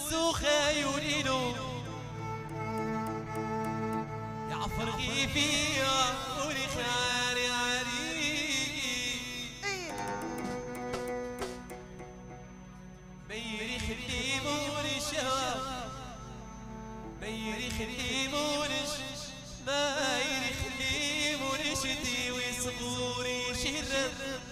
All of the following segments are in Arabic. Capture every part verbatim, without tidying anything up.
السوخة يولينو يعفر غيفي ولي خاري علي ميري خديمون الشهوة ميري خديمون ما يري خديمون شتي ويصغوري شرر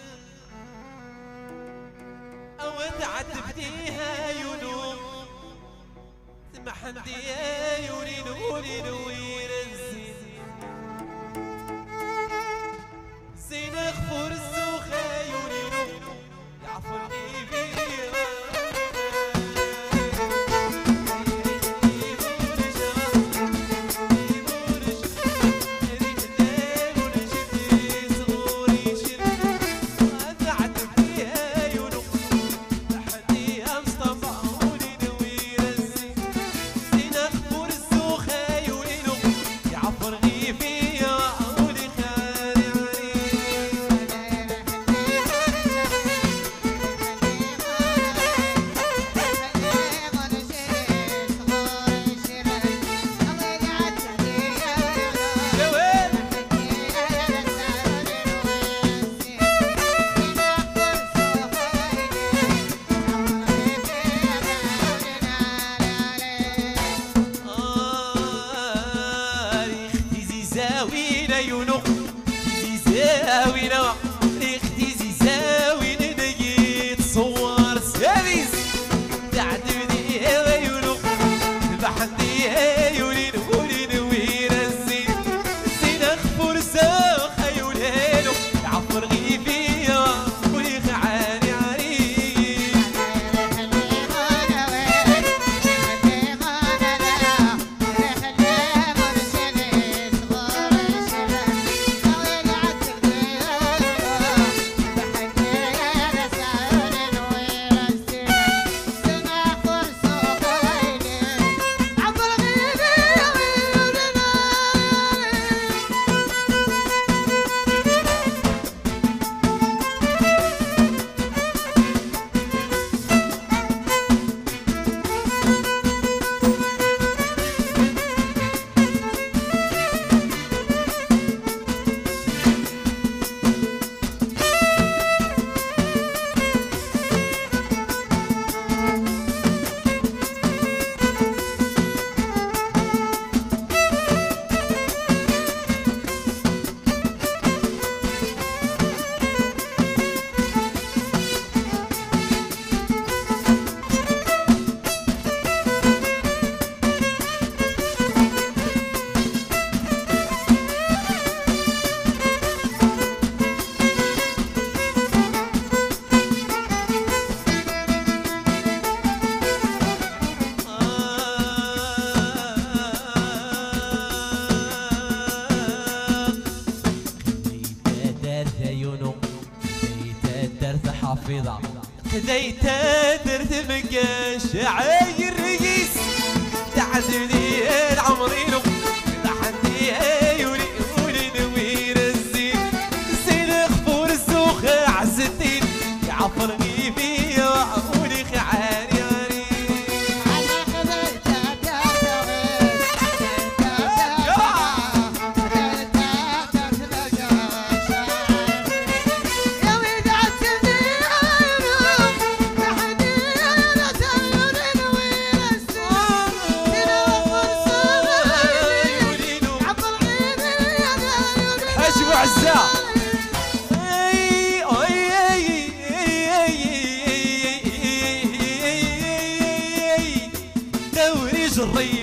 أو تعتبديها ينوم سمح عندي يولين ولين ويرزين زين أخفر السوخة يولين يعفرني فيها زاوينا اختي زاوين نجي تصور سادس تعدي عيونك البحندي عيونين ولين ويرزي زين اخفر ساخ عيونينو يعفر غيفيا ولي خعاني عليك حافظة خذيت درت مقاش عاير رئيس تعدلي العمرينو لحدي عيوني ولين ويرزين زين اخفور السوخة عزتين يعفرني بيا ولي خعاني علي انا خذيت دوري جري